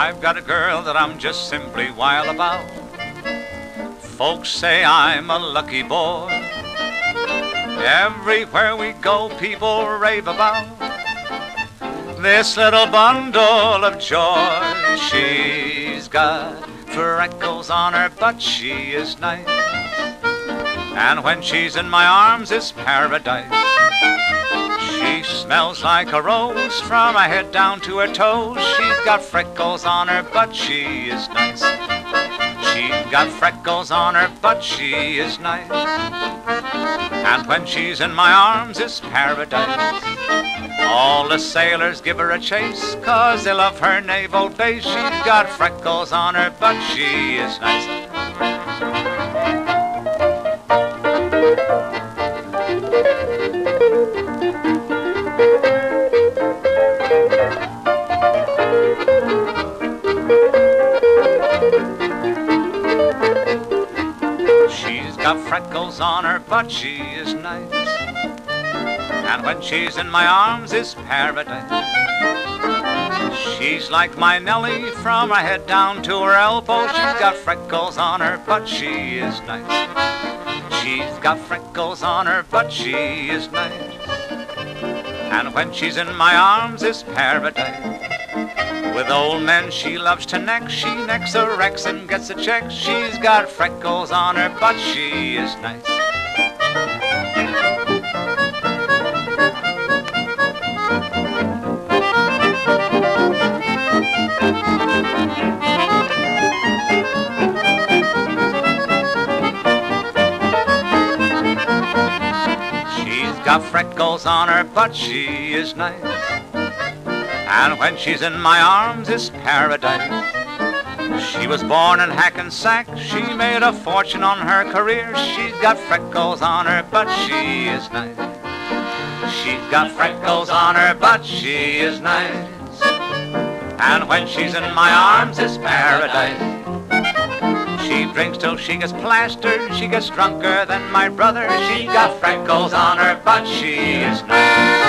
I've got a girl that I'm just simply wild about. Folks say I'm a lucky boy. Everywhere we go, people rave about this little bundle of joy. She's got freckles on her butt, she is nice, and when she's in my arms, it's paradise. She smells like a rose from her head down to her toes. She's got freckles on her butt, she is nice. She's got freckles on her butt, she is nice, and when she's in my arms, it's paradise. All the sailors give her a chase, 'cause they love her naval base. She's got freckles on her butt, she is nice. She's got freckles on her butt, she is nice, and when she's in my arms, it's paradise. She's like my Nellie from her head down to her elbow. She's got freckles on her butt, she is nice. She's got freckles on her butt, she is nice, and when she's in my arms, it's paradise. With old men she loves to neck. She necks a Rex and gets a check. She's got freckles on her butt, she is nice. She's got freckles on her butt, she is nice, and when she's in my arms, it's paradise. She was born in Hackensack. She made a fortune on her career. She's got freckles on her butt, she is nice. She's got freckles on her butt, she is nice, and when she's in my arms, it's paradise. She drinks till she gets plastered. She gets drunker than my brother. She got freckles on her butt, she is nice.